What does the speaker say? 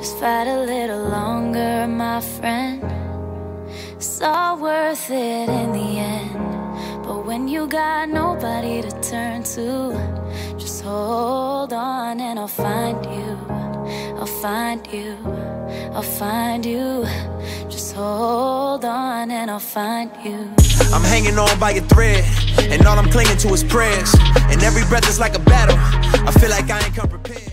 Just fight a little longer, my friend. It's all worth it in the end. But when you got nobody to turn to, just hold on and I'll find you. I'll find you, I'll find you. Just hold on and I'll find you. I'm hanging on by a thread, and all I'm clinging to is prayers. And every breath is like a battle. I feel like I ain't come prepared.